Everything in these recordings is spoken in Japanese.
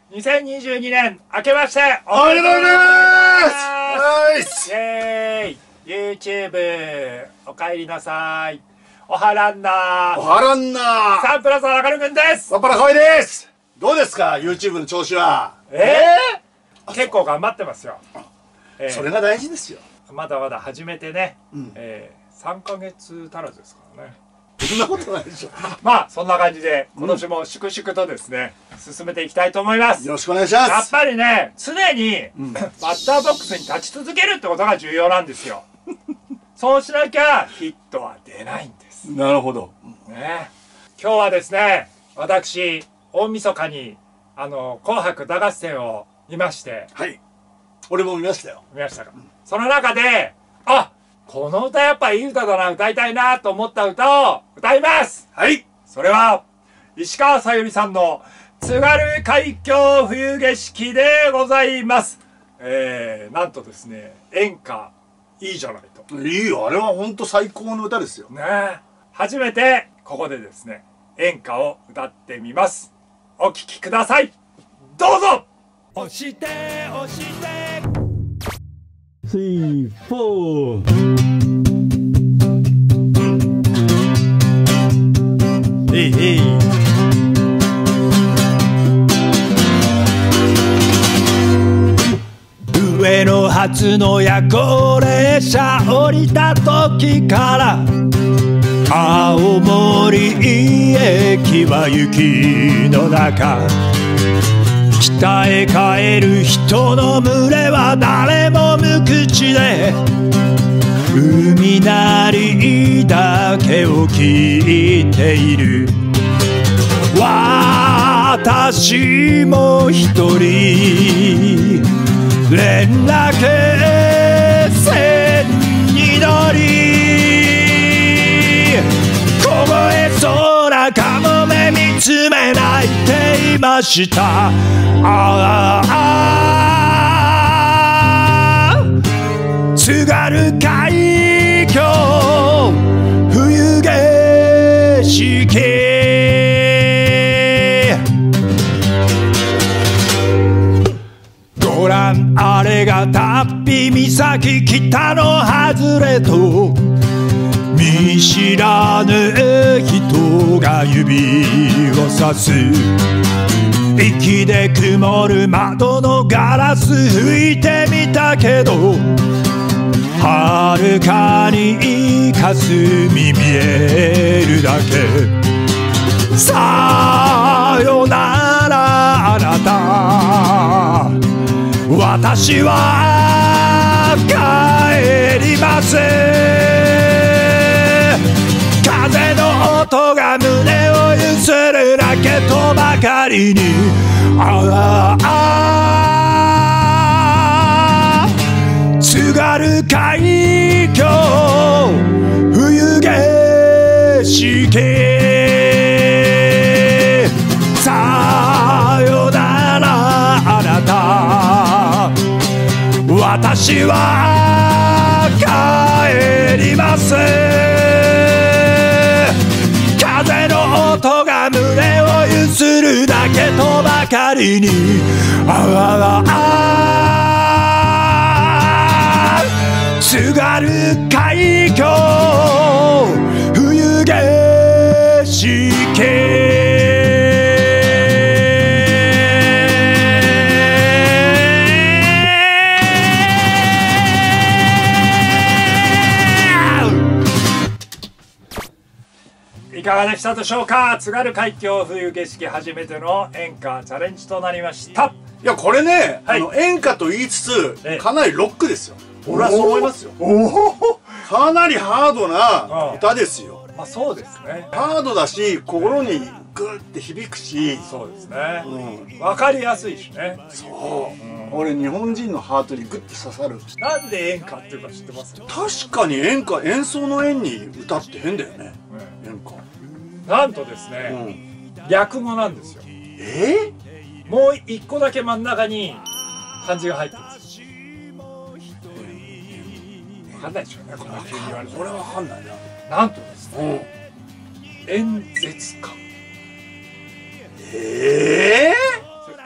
2022年明けましておめでとうございます。 イエーイ YouTube おかえりなさい。おはらんなおはらんなサンプラザ中野くんです。 パッパラかわいです。どうですか YouTube の調子は。 結構頑張ってますよ。 それが大事ですよ。 まだまだ始めてね、3ヶ月足らずですからね。 そんなことないでしょ。 まあそんな感じで今年も粛々とですね、進めていきたいと思います。 よろしくお願いします。 やっぱりね、常に、バッターボックスに立ち続けるってことが重要なんですよ。そうしなきゃヒットは出ないんです。 なるほど。 ね、今日はですね、私大晦日に紅白歌合戦を見まして。 はい。俺も見ましたよ。 見ましたか。その中で、この歌やっぱいい歌だな、歌いたいなと思った歌を歌います。 はい。 それは石川さゆりさんの津軽海峡冬景色でございます。なんとですね、演歌いいじゃないと。 いいよ、あれは本当最高の歌ですよ。 ね、初めてここでですね、演歌を歌ってみます。お聴きください。どうぞ。押して押して 3、4 上野発の夜行列車降りた時から青森駅は雪の中、北へ帰る人の群れは誰も無口で海鳴りだけを聞いている。私も一人連絡船に乗り、凍えそうなカモメ見つめ泣いていました。津軽海峡冬景色、ご覧あれが龍飛岬、北の外れと見知らぬ人が指をさす。息で曇る窓のガラス拭いてみたけど、遥かに霞見えるだけ。さよならあなた、私は帰ります。風の音が胸を揺するだけとばかりに、津軽海峡冬景色、さよならあなた、私は帰ります。風の音が胸を揺するだけとばかりに、津軽海峡冬景色。いかがでしたでしょうか。津軽海峡冬景色、初めての演歌チャレンジとなりました。 いやこれね、演歌と言いつつかなりロックですよ。俺はそう思いますよ。かなりハードな歌ですよ。 まあそうですね。 ハードだし心にグッて響くし。 そうですね。わかりやすいしね。 そう。俺日本人のハートにグッて刺さる。 なんで演歌っていうか知ってます？ 確かに演歌、演奏の演に歌って変だよね。演歌。 なんとですね、略語なんですよ。もう一個だけ真ん中に漢字が入ってるんです。分かんないでしょうね、この急に言われて。 これは分かんないな。 なんとですね、演説家。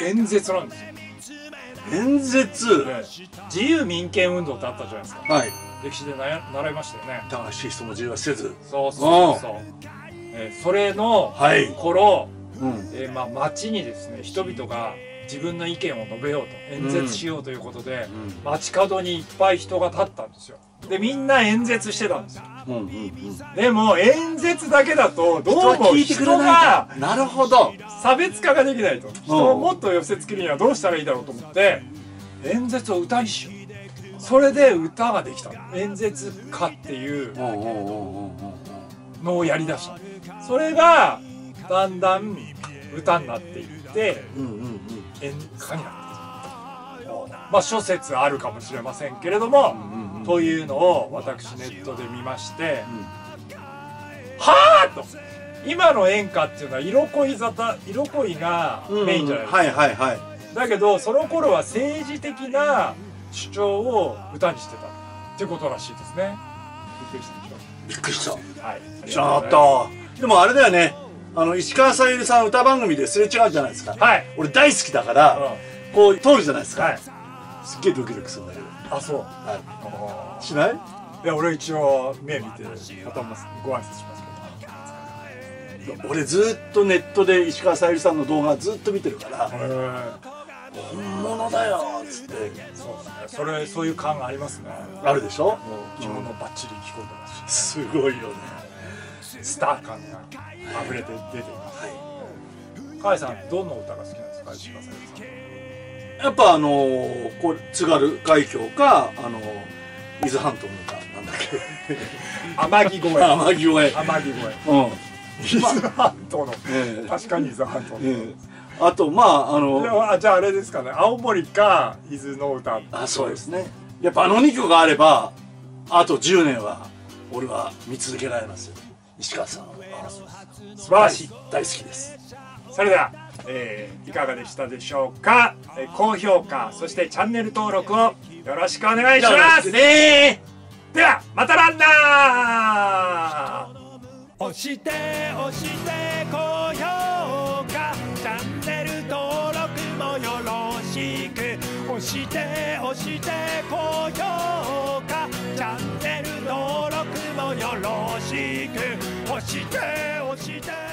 演説なんですよ。 演説、 自由民権運動ってあったじゃないですか。 はい、 歴史で習いましたよね。 正しい人も自由はせず、 そうそうそう。それの頃、まあ町にですね、人々が自分の意見を述べようと、演説しようということで、街角にいっぱい人が立ったんですよ。でみんな演説してたんですよ。でも演説だけだとどうも人が、 なるほど、 差別化ができないと、人をもっと寄せつけるにはどうしたらいいだろうと思って、演説を歌にしよう。それで歌ができた。演説歌っていうのをやりだした。それがだんだん歌になっていって演歌になっていく。まあ諸説あるかもしれませんけれども、というのを私ネットで見まして、はあと、今の演歌っていうのは色恋がメインじゃないですか。だけどその頃は政治的な主張を歌にしてたってことらしいですね。びっくりしたでしょ。 びっくりした。 はい。 ちょっとでもあれだよね、石川さゆりさん歌番組ですれ違うじゃないですか。 はい。 俺大好きだから、こう通るじゃないですか。 はい。 すっげえドキドキするんだけど。 あ、そう。 はい。しない？ いや、俺一応目見て頭ご挨拶しますけど。俺ずっとネットで石川さゆりさんの動画ずっと見てるから、本物だよっつって。 そうですね。そういう感がありますね。 あるでしょ？ 着物バッチリ着込んでますし。 すごいよね。 スター感が溢れて出ています。甲斐さん、どんな歌が好きなんですか、石川さゆりさん。 やっぱこう津軽海峡か伊豆半島の歌なんだっけ。 天城越え。 天城越え。 天城越え。伊豆半島の。確かに伊豆半島の。 あとまあじゃああれですかね、青森か伊豆の歌。 あ、そうですね。やっぱ2曲があればあと10年は俺は見続けられますよ。石川さん素晴らしい。 大好きです。 それでは、いかがでしたでしょうか。高評価、そしてチャンネル登録をよろしくお願いします。ではまたランナー。押して押して高評価、チャンネル登録もよろしく。押して押して高評価、チャンネル登録もよろしく。押して押して